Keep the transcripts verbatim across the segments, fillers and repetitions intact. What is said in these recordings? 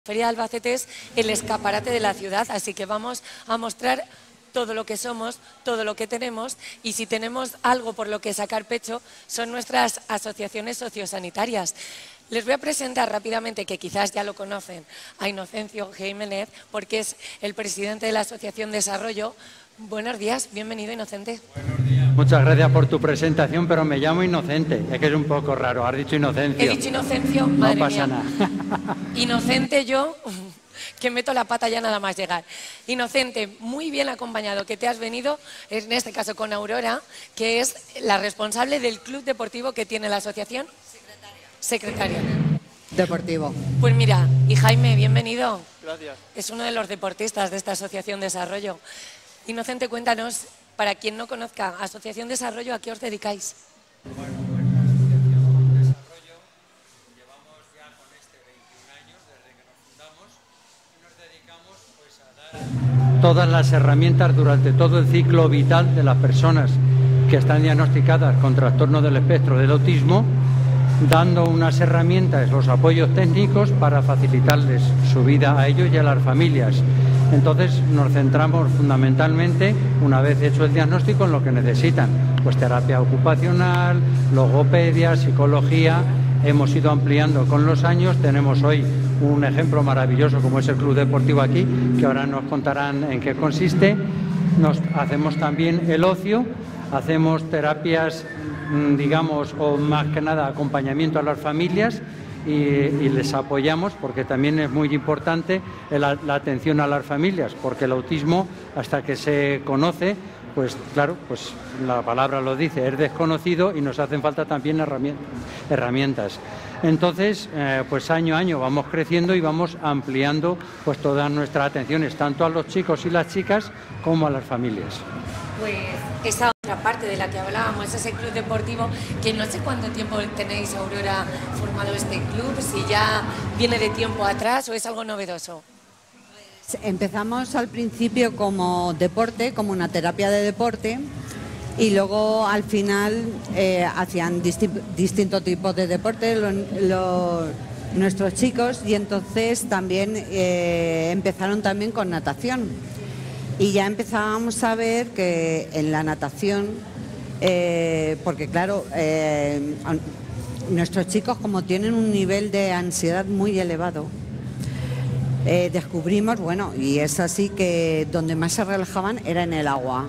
Feria de Albacete es el escaparate de la ciudad, así que vamos a mostrar todo lo que somos, todo lo que tenemos, y si tenemos algo por lo que sacar pecho son nuestras asociaciones sociosanitarias. Les voy a presentar rápidamente, que quizás ya lo conocen, a Inocencio Jiménez, porque es el presidente de la Asociación Desarrollo. Buenos días, bienvenido, Inocente. Buenos días. Muchas gracias por tu presentación, pero me llamo Inocente. Es que es un poco raro, has dicho Inocencio. He dicho Inocencio, madre No pasa mía. nada. Inocente yo, que meto la pata ya nada más llegar. Inocente, muy bien acompañado, que te has venido, en este caso con Aurora, que es la responsable del club deportivo que tiene la asociación. Secretaria. Secretaria. Deportivo. Pues mira, y Jaime, bienvenido. Gracias. Es uno de los deportistas de esta Asociación Desarrollo. Inocente, cuéntanos, para quien no conozca, Asociación Desarrollo, ¿a qué os dedicáis? Bueno, pues la Asociación Desarrollo llevamos ya con este veintiún años desde que nos fundamos y nos dedicamos pues a dar todas las herramientas durante todo el ciclo vital de las personas que están diagnosticadas con trastorno del espectro del autismo, dando unas herramientas, los apoyos técnicos para facilitarles su vida a ellos y a las familias. Entonces nos centramos fundamentalmente, una vez hecho el diagnóstico, en lo que necesitan, pues terapia ocupacional, logopedia, psicología. Hemos ido ampliando con los años, tenemos hoy un ejemplo maravilloso como es el Club Deportivo aquí, que ahora nos contarán en qué consiste. Nos hacemos también el ocio, hacemos terapias, digamos, o más que nada acompañamiento a las familias. Y, y les apoyamos porque también es muy importante la, la atención a las familias, porque el autismo, hasta que se conoce, pues claro, pues la palabra lo dice, es desconocido y nos hacen falta también herramientas. Entonces, eh, pues año a año vamos creciendo y vamos ampliando pues todas nuestras atenciones, tanto a los chicos y las chicas como a las familias. Pues esa otra parte de la que hablábamos, ese club deportivo, que no sé cuánto tiempo tenéis, Aurora, formado este club, si ya viene de tiempo atrás o es algo novedoso. Empezamos al principio como deporte, como una terapia de deporte, y luego al final eh, hacían disti distintos tipos de deporte lo, lo, nuestros chicos, y entonces también eh, empezaron también con natación. Y ya empezábamos a ver que en la natación, eh, porque claro, eh, nuestros chicos como tienen un nivel de ansiedad muy elevado, eh, descubrimos, bueno, y es así que donde más se relajaban era en el agua.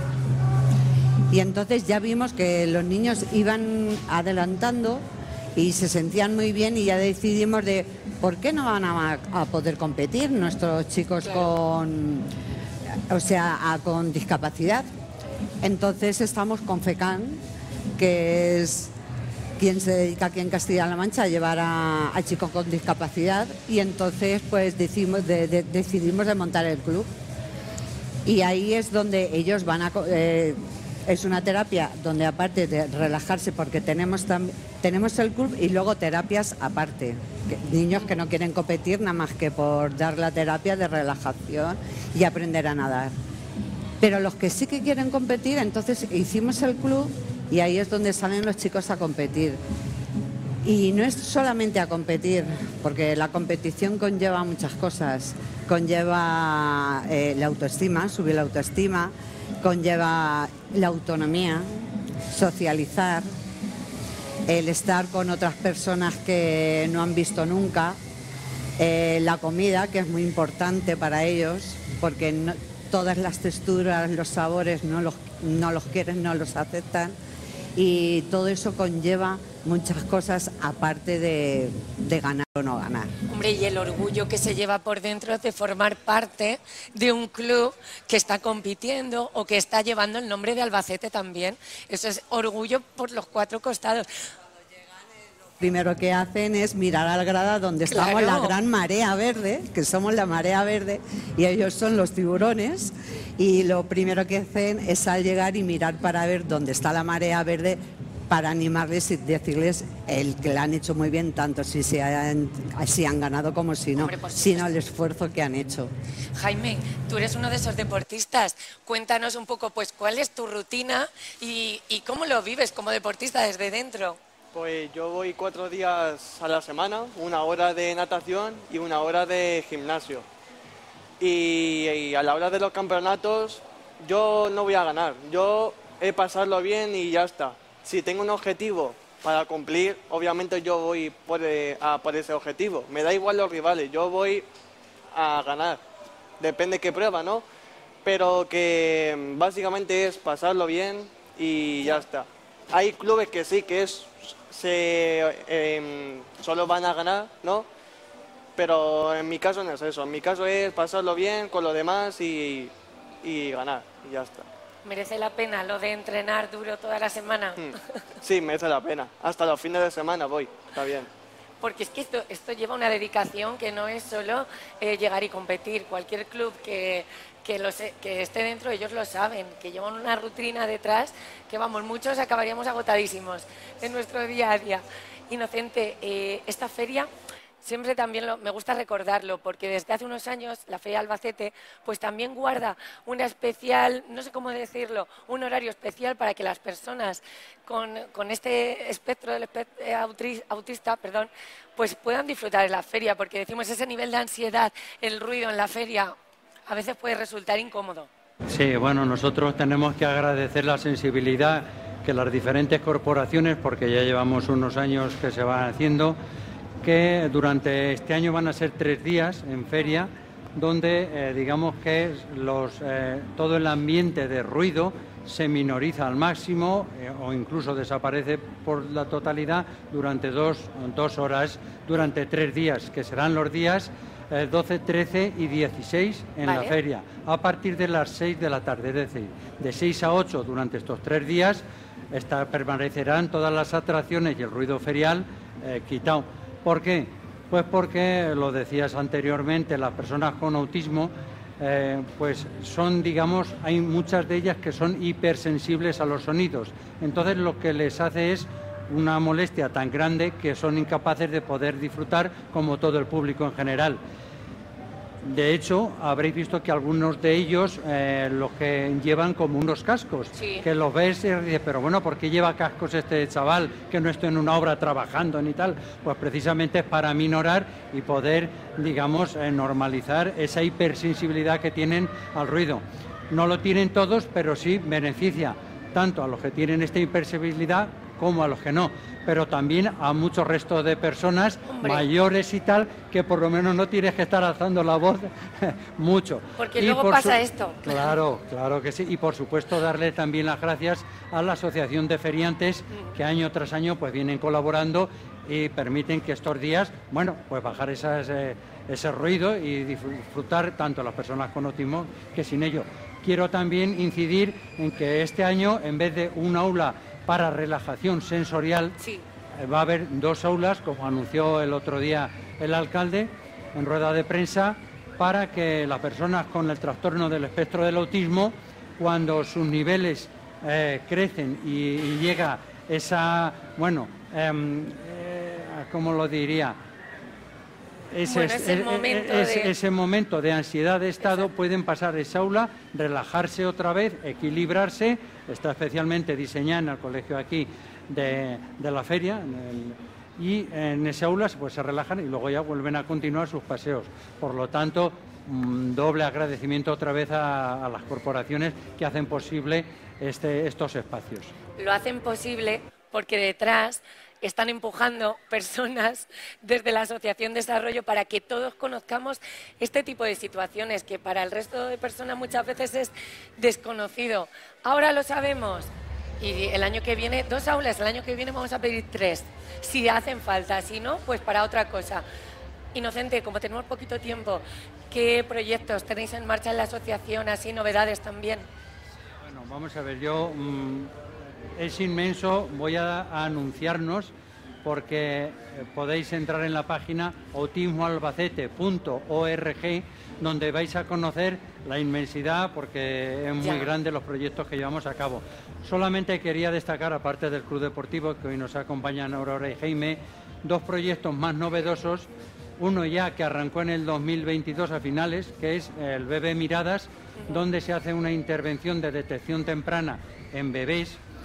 Y entonces ya vimos que los niños iban adelantando y se sentían muy bien, y ya decidimos de por qué no van a, a poder competir nuestros chicos con... o sea, a, con discapacidad. Entonces estamos con FECAN, que es quien se dedica aquí en Castilla-La Mancha a llevar a, a chicos con discapacidad, y entonces pues decidimos de, de, decidimos de montar el club. Y ahí es donde ellos van a... Eh, es una terapia donde, aparte de relajarse, porque tenemos, tenemos el club y luego terapias aparte. Que, niños que no quieren competir nada más que por dar la terapia de relajación y aprender a nadar. Pero los que sí que quieren competir, entonces hicimos el club y ahí es donde salen los chicos a competir. Y no es solamente a competir, porque la competición conlleva muchas cosas. Conlleva eh, la autoestima, subir la autoestima, conlleva la autonomía, socializar, el estar con otras personas que no han visto nunca, eh, la comida, que es muy importante para ellos, porque no, todas las texturas, los sabores no los, no los quieren, no los aceptan, y todo eso conlleva muchas cosas aparte de, de ganar o no ganar. Hombre, y el orgullo que se lleva por dentro de formar parte de un club que está compitiendo o que está llevando el nombre de Albacete también. Eso es orgullo por los cuatro costados. Primero que hacen es mirar al grada donde estamos, Claro. la gran marea verde, que somos la marea verde, y ellos son los tiburones, y lo primero que hacen es al llegar y mirar para ver dónde está la marea verde, para animarles y decirles el que lo han hecho muy bien, tanto si, se han, si han ganado como si no, Hombre, pues, sino el esfuerzo que han hecho. Jaime, tú eres uno de esos deportistas. Cuéntanos un poco, pues, cuál es tu rutina y, y cómo lo vives como deportista desde dentro. Pues yo voy cuatro días a la semana, una hora de natación y una hora de gimnasio. Y, y a la hora de los campeonatos yo no voy a ganar, yo he pasarlo bien y ya está. Si tengo un objetivo para cumplir, obviamente yo voy por, eh, a por ese objetivo. Me da igual los rivales, yo voy a ganar. Depende qué prueba, ¿no? Pero que básicamente es pasarlo bien y ya está. Hay clubes que sí, que es se eh, solo van a ganar, ¿no? Pero en mi caso no es eso. En mi caso es pasarlo bien con los demás y, y ganar, y ya está. ¿Merece la pena lo de entrenar duro toda la semana? Hmm. Sí, merece la pena. Hasta los fines de semana voy, está bien. Porque es que esto, esto lleva una dedicación que no es solo eh, llegar y competir. Cualquier club que, que, lo se, que esté dentro, ellos lo saben, que llevan una rutina detrás, que vamos, muchos acabaríamos agotadísimos en nuestro día a día. Inocente, eh, esta feria siempre también lo, me gusta recordarlo, porque desde hace unos años la Feria de Albacete pues también guarda una especial, no sé cómo decirlo, un horario especial para que las personas con, con este espectro del espectro autista, perdón, pues puedan disfrutar de la feria, porque decimos ese nivel de ansiedad, el ruido en la feria a veces puede resultar incómodo. Sí, bueno, nosotros tenemos que agradecer la sensibilidad que las diferentes corporaciones, porque ya llevamos unos años que se van haciendo, que durante este año van a ser tres días en feria, donde eh, digamos que los, eh, todo el ambiente de ruido se minoriza al máximo eh, o incluso desaparece por la totalidad durante dos, dos horas, durante tres días, que serán los días eh, doce, trece y dieciséis en vale. la feria, a partir de las seis de la tarde, es decir, de seis a ocho durante estos tres días esta, permanecerán todas las atracciones y el ruido ferial eh, quitado. ¿Por qué? Pues porque, lo decías anteriormente, las personas con autismo, eh, pues son, digamos, hay muchas de ellas que son hipersensibles a los sonidos. Entonces lo que les hace es una molestia tan grande que son incapaces de poder disfrutar como todo el público en general. De hecho, habréis visto que algunos de ellos eh, los que llevan como unos cascos, sí. que los ves y dices, pero bueno, ¿por qué lleva cascos este chaval que no está en una obra trabajando ni tal? Pues precisamente es para minorar y poder, digamos, eh, normalizar esa hipersensibilidad que tienen al ruido. No lo tienen todos, pero sí beneficia tanto a los que tienen esta hipersensibilidad como a los que no, pero también a muchos restos de personas Hombre. mayores y tal, que por lo menos no tienes que estar alzando la voz mucho. Porque y luego pasa su... esto. Claro, claro que sí. Y por supuesto darle también las gracias a la Asociación de Feriantes, que año tras año pues vienen colaborando y permiten que estos días, bueno, pues bajar esas, eh, ese ruido y disfrutar tanto las personas con autismo que sin ello. Quiero también incidir en que este año, en vez de un aula para relajación sensorial, sí. va a haber dos aulas, como anunció el otro día el alcalde en rueda de prensa, para que las personas con el trastorno del espectro del autismo, cuando sus niveles eh, crecen y, y llega esa, bueno, eh, eh, ¿cómo lo diría? Ese, bueno, ese, es, momento es, de... ese momento de ansiedad de estado, Exacto. pueden pasar esa aula, relajarse otra vez, equilibrarse. Está especialmente diseñada en el colegio aquí de, de la feria, en el, y en esa aula pues, se relajan y luego ya vuelven a continuar sus paseos. Por lo tanto, mmm, doble agradecimiento otra vez a, a las corporaciones que hacen posible este, estos espacios. Lo hacen posible porque detrás están empujando personas desde la Asociación de Desarrollo para que todos conozcamos este tipo de situaciones que para el resto de personas muchas veces es desconocido. Ahora lo sabemos y el año que viene, dos aulas, el año que viene vamos a pedir tres, si hacen falta, si no, pues para otra cosa. Inocente, como tenemos poquito tiempo, ¿qué proyectos tenéis en marcha en la asociación, así novedades también? Bueno, vamos a ver, yo... Mmm... es inmenso, voy a, a anunciarnos porque eh, podéis entrar en la página autismo albacete punto org, donde vais a conocer la inmensidad, porque es muy ya. grande los proyectos que llevamos a cabo. Solamente quería destacar, aparte del Club Deportivo, que hoy nos acompañan Aurora y Jaime, dos proyectos más novedosos. Uno ya que arrancó en el dos mil veintidós a finales, que es el Bebé Miradas, donde se hace una intervención de detección temprana en bebés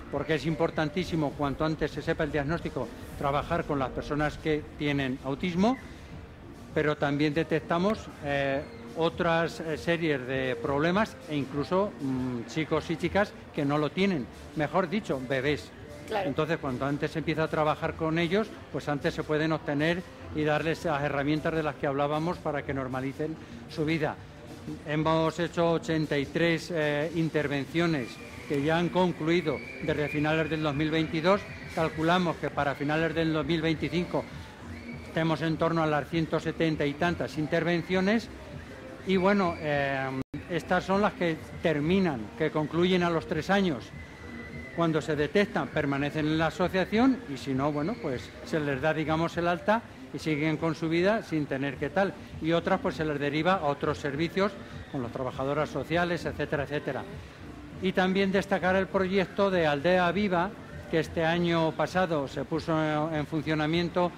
porque es importantísimo, cuanto antes se sepa el diagnóstico, trabajar con las personas que tienen autismo, pero también detectamos eh, otras eh, series de problemas e incluso mmm, chicos y chicas que no lo tienen, mejor dicho, bebés. Claro. Entonces, cuanto antes se empieza a trabajar con ellos, pues antes se pueden obtener y darles las herramientas de las que hablábamos para que normalicen su vida. Hemos hecho ochenta y tres eh, intervenciones que ya han concluido desde finales del dos mil veintidós. Calculamos que para finales del dos mil veinticinco estemos en torno a las ciento setenta y tantas intervenciones. Y bueno, eh, estas son las que terminan, que concluyen a los tres años. Cuando se detectan, permanecen en la asociación y si no, bueno, pues se les da, digamos, el alta y siguen con su vida sin tener que tal. Y otras, pues se les deriva a otros servicios, con las trabajadoras sociales, etcétera, etcétera. Y también destacar el proyecto de Aldea Viva, que este año pasado se puso en funcionamiento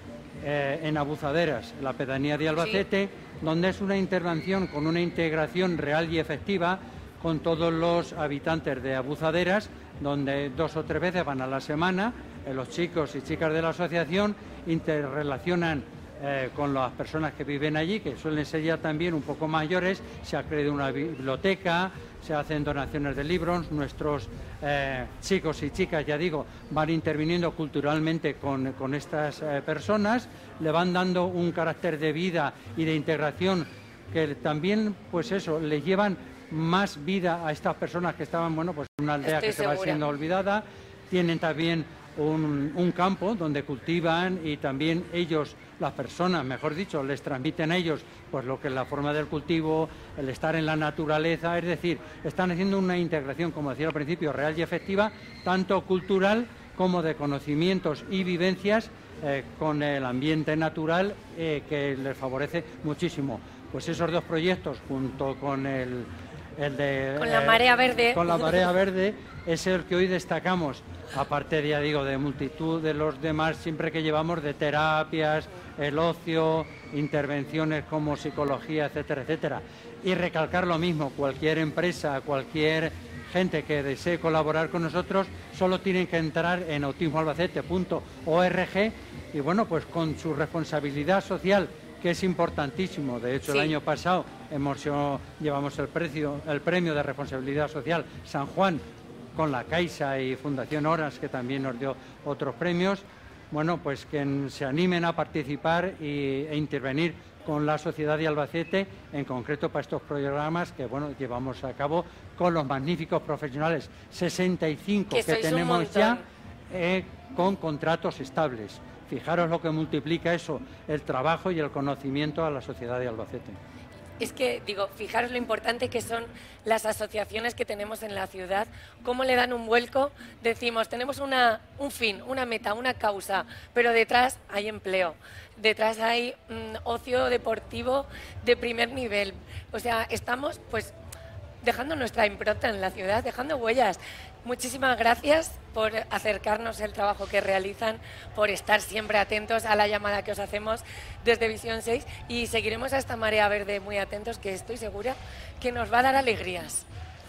eh, en Abuzaderas, la pedanía de Albacete, sí, donde es una intervención con una integración real y efectiva con todos los habitantes de Abuzaderas, donde dos o tres veces van a la semana, eh, los chicos y chicas de la asociación interrelacionan eh, con las personas que viven allí, que suelen ser ya también un poco mayores, se ha creado una biblioteca, se hacen donaciones de libros, nuestros eh, chicos y chicas, ya digo, van interviniendo culturalmente con, con estas eh, personas, le van dando un carácter de vida y de integración que también, pues eso, le llevan más vida a estas personas que estaban, bueno, pues en una aldea Estoy que se segura. va siendo olvidada. Tienen también un, un campo donde cultivan y también ellos, las personas, mejor dicho, les transmiten a ellos pues lo que es la forma del cultivo, el estar en la naturaleza, es decir, están haciendo una integración, como decía al principio, real y efectiva, tanto cultural como de conocimientos y vivencias eh, con el ambiente natural eh, que les favorece muchísimo. Pues esos dos proyectos, junto con el El de, con la marea verde. Eh, con la marea verde es el que hoy destacamos, aparte, ya digo, de multitud de los demás, siempre que llevamos de terapias, el ocio, intervenciones como psicología, etcétera, etcétera. Y recalcar lo mismo, cualquier empresa, cualquier gente que desee colaborar con nosotros, solo tienen que entrar en autismo albacete punto org y bueno, pues con su responsabilidad social, que es importantísimo. De hecho, sí, el año pasado hemos llevamos el, precio, el premio de responsabilidad social San Juan con la Caixa y Fundación Horas, que también nos dio otros premios. Bueno, pues que se animen a participar y, e intervenir con la sociedad de Albacete, en concreto para estos programas que bueno llevamos a cabo con los magníficos profesionales, sesenta y cinco que, que tenemos ya eh, con contratos estables. Fijaros lo que multiplica eso, el trabajo y el conocimiento a la sociedad de Albacete. Es que, digo, fijaros lo importante que son las asociaciones que tenemos en la ciudad, cómo le dan un vuelco, decimos, tenemos una, un fin, una meta, una causa, pero detrás hay empleo, detrás hay mmm, ocio deportivo de primer nivel. O sea, estamos pues dejando nuestra impronta en la ciudad, dejando huellas. Muchísimas gracias por acercarnos el trabajo que realizan, por estar siempre atentos a la llamada que os hacemos desde Visión seis y seguiremos a esta marea verde muy atentos, que estoy segura que nos va a dar alegrías.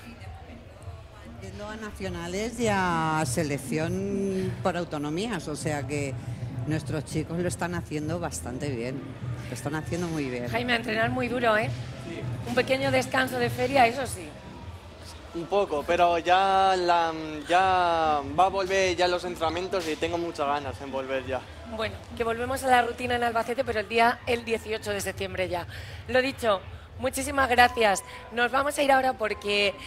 Yendo a nacionales y a selección por autonomías, o sea que nuestros chicos lo están haciendo bastante bien, lo están haciendo muy bien. Jaime, a entrenar muy duro, ¿eh? Sí. Un pequeño descanso de feria, eso sí. Un poco, pero ya, la, ya va a volver ya los entrenamientos y tengo muchas ganas en volver ya. Bueno, que volvemos a la rutina en Albacete, pero el día el dieciocho de septiembre ya. Lo dicho, muchísimas gracias. Nos vamos a ir ahora porque